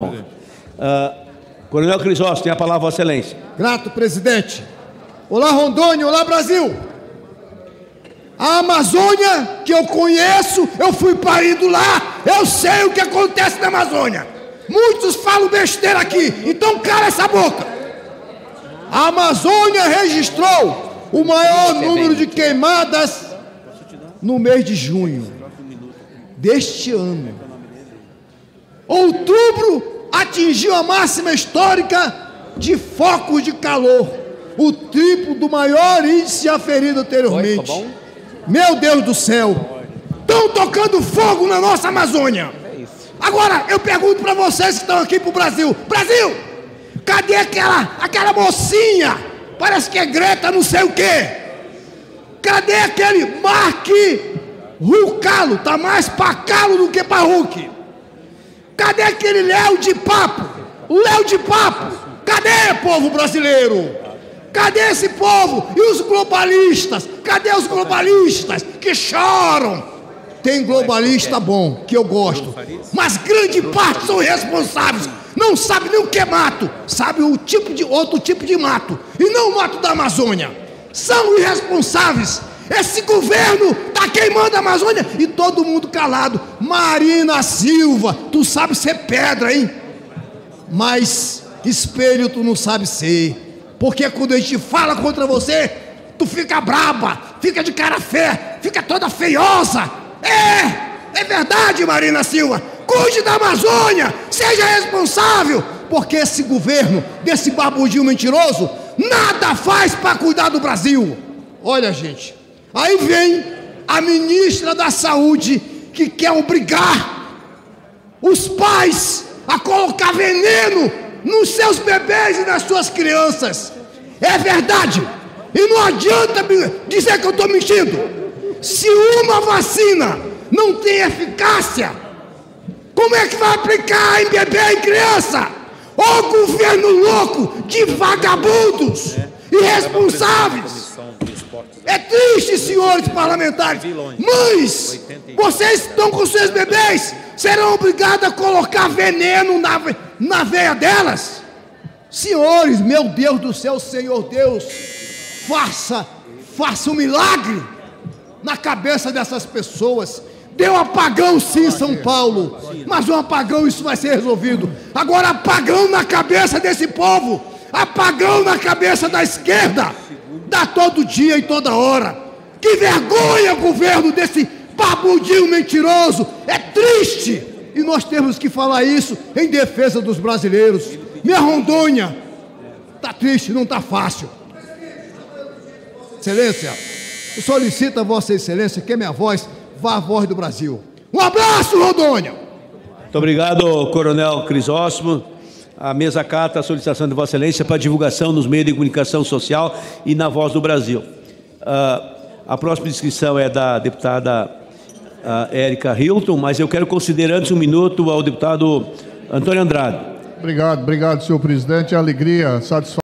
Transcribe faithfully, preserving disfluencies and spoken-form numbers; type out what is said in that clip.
bom. Uh, Coronel Crisóstomo, tem a palavra, Vossa Excelência. Grato, presidente. Olá, Rondônia. Olá, Brasil. A Amazônia, que eu conheço, eu fui parido lá, eu sei o que acontece na Amazônia. Muitos falam besteira aqui, então cala essa boca. A Amazônia registrou o maior número de queimadas no mês de junho deste ano. Outubro atingiu a máxima histórica de focos de calor, o triplo do maior índice aferido anteriormente. Oi, meu Deus do céu, estão tocando fogo na nossa Amazônia. Agora, eu pergunto para vocês que estão aqui pro Brasil. Brasil, cadê aquela, aquela mocinha? Parece que é Greta não sei o quê. Cadê aquele Mark Rucalo? Tá mais pra calo do que pra Hulk. Cadê aquele Léo de Papo? O Léo de Papo. Cadê, povo brasileiro? Cadê esse povo? E os globalistas? Cadê os globalistas que choram? Tem globalista bom, que eu gosto, mas grande parte são irresponsáveis. Não sabe nem o que é mato, sabe o tipo de outro tipo de mato, e não o mato da Amazônia. São irresponsáveis. Esse governo tá queimando a Amazônia e todo mundo calado. Marina Silva, tu sabe ser pedra, hein? Mas espelho tu não sabe ser. Porque quando a gente fala contra você, tu fica braba, fica de cara feia, fica toda feiosa. É, é verdade, Marina Silva. Cuide da Amazônia, seja responsável. Porque esse governo, desse babudinho mentiroso, nada faz para cuidar do Brasil. Olha, gente, aí vem a ministra da Saúde, que quer obrigar os pais a colocar veneno nos seus bebês e nas suas crianças. É verdade. E não adianta dizer que eu estou mentindo. Se uma vacina não tem eficácia, como é que vai aplicar em bebê e criança? Ô governo louco de vagabundos, irresponsáveis. É triste, senhores parlamentares. Mães, vocês estão com seus bebês, serão obrigados a colocar veneno na, na veia delas? Senhores, meu Deus do céu, Senhor Deus, faça, faça um milagre na cabeça dessas pessoas. Deu apagão sim em São Paulo, mas um apagão isso vai ser resolvido. Agora apagão na cabeça desse povo, apagão na cabeça da esquerda, dá todo dia e toda hora. Que vergonha, governo desse babudinho mentiroso. É triste, e nós temos que falar isso em defesa dos brasileiros. Minha Rondônia está triste, não está fácil. Excelência, eu solicito a Vossa Excelência que minha voz vá à voz do Brasil. Um abraço, Rondônia! Muito obrigado, Coronel Crisóstomo. A mesa acata a solicitação de Vossa Excelência para divulgação nos meios de comunicação social e na Voz do Brasil. Uh, a próxima inscrição é da deputada uh, Érica Hilton, mas eu quero conceder antes um minuto ao deputado Antônio Andrade. Obrigado, obrigado, senhor presidente. Alegria, satisfação.